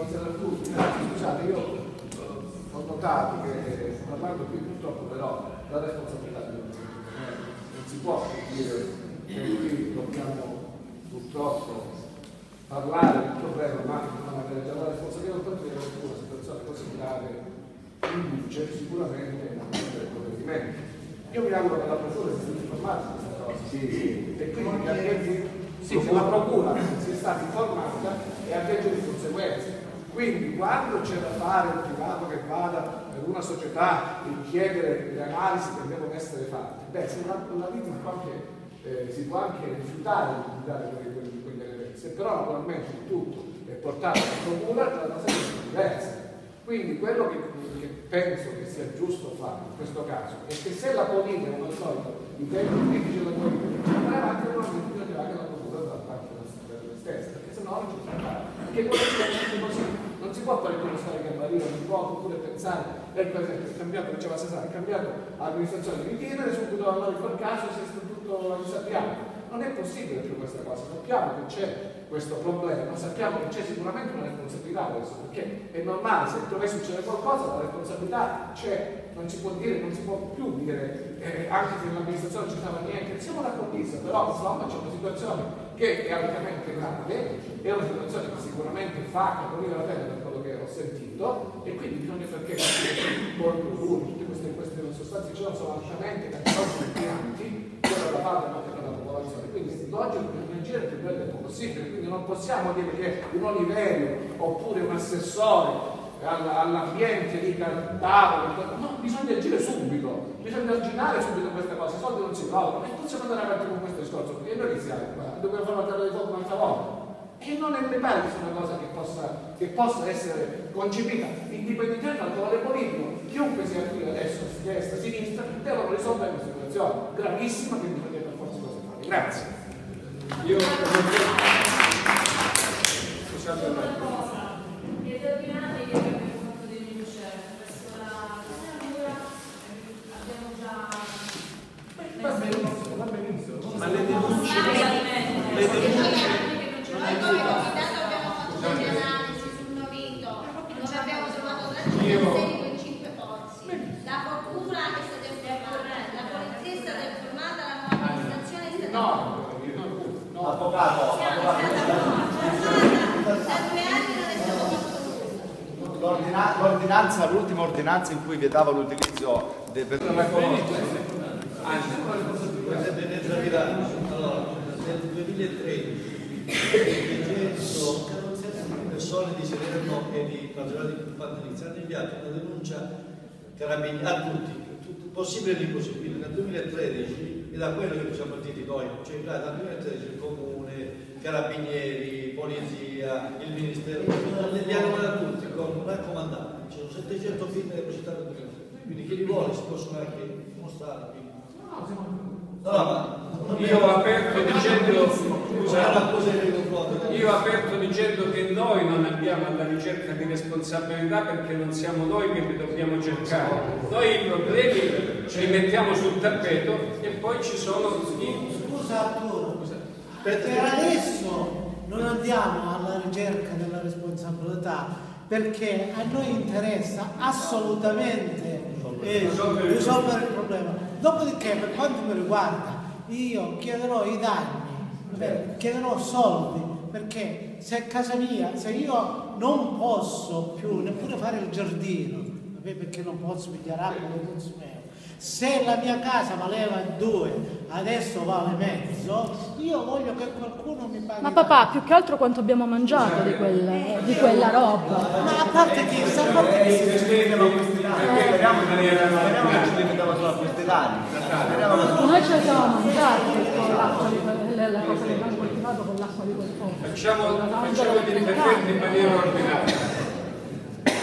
Consigliere Artusi, scusate, io ho notato che parlando qui purtroppo però la responsabilità non si può dire che qui dobbiamo purtroppo parlare del problema, ma non avere già la responsabilità per dire che una situazione così grave induce sicuramente a prendere provvedimenti. Io mi auguro che la procura sia informata di questa cosa. E quindi se la procura sia stata informata e avviene di conseguenze. Quindi quando c'è da fare un privato che vada per una società e chiedere le analisi che devono essere fatte, beh, se la vita si può anche rifiutare di dare quegli elementi, se però naturalmente il tutto è portato alla procura, è una cosa diversa. Quindi quello che penso che sia giusto fare in questo caso è che se la politica, come al solito, i tempi critici della politica, andrà avanti normalmente bisogna che la procura da parte della stessa, perché sennò non ci si fa. Perché politicamente così non si può fare come stare che barriera, non si può oppure pensare, per esempio, è cambiato, diceva Cesare, è cambiato l'amministrazione di chiedere subito allora in quel caso se è tutto lo sappiamo. Non è possibile più questa cosa, sappiamo che c'è questo problema, sappiamo che c'è sicuramente una responsabilità adesso, perché è normale, se dovesse succedere qualcosa, la responsabilità c'è, non si può dire, non si può più dire, anche se nell'amministrazione non ci stava niente, siamo d'accordissimo, però insomma c'è una situazione che è altamente grave, è una situazione che sicuramente fa capire la pelle per quello che ho sentito, e quindi bisogna perché tutte queste sostanze ci sono altamente inquinanti, quello da fare anche per la popolazione, quindi oggi dobbiamo agire il più bello possibile, quindi non possiamo dire che un Oliverio oppure un assessore all'ambiente dica al tavolo, no, bisogna agire subito, bisogna arginare subito queste cose, i soldi non si trovano, e possiamo andare avanti con questo discorso, perché noi siamo qua, dobbiamo fare una terra di fuoco un'altra volta. E non mi pare che sia una cosa che possa essere concepita indipendentemente dal colore politico. Chiunque sia qui adesso, destra, sinistra, devono risolvere questa situazione gravissima che bisogna per forza cose fare. Grazie. Io scusate una cosa, è determinante che abbiamo fatto denunciare presso la procura, abbiamo già Va benissimo. ma le denunce noi come comitato abbiamo fatto delle analisi sul novito, non abbiamo trovato tracce di 5 pozzi. La procura è stata informata, la polizia è stata informata, la nuova amministrazione è stata informata. No, avvocato. Da 2 anni non è stato fatto L'ordinanza, l'ultima ordinanza in cui vietava l'utilizzo del allora, nel 2013 persone di Salerno e di Padrone di Pantelizia hanno inviato una denuncia carabinieri a tutti, possibile e impossibile. Nel 2013, e da quello che siamo partiti noi, cioè dal 2013 il comune, carabinieri, polizia, il ministero, li hanno mandato tutti con raccomandato. Ci sono 700 firme depositate nel 2013, quindi chi li vuole si possono anche mostrare. io ho aperto dicendo che noi non andiamo alla ricerca di responsabilità perché non siamo noi che li dobbiamo cercare. Noi i problemi ce li mettiamo sul tappeto e poi ci sono Scusa Arturo, per adesso non andiamo alla ricerca della responsabilità perché a noi interessa assolutamente risolvere il problema. Dopodiché, per quanto mi riguarda, io chiederò i danni, chiederò soldi, perché se a casa mia, se io non posso più neppure fare il giardino, perché non posso pigliare acqua, non posso meno, se la mia casa valeva 2, adesso vale mezzo, io voglio che qualcuno mi paghi. Ma papà, più che altro quanto abbiamo mangiato di quella roba. Ma a parte chi sta a parte chi speriamo che ci limitava solo a questi danni. Noi ce la siamo mangiati la cosa che abbiamo coltivato con l'acqua di quel posto. facciamo gli interventi in maniera ordinaria.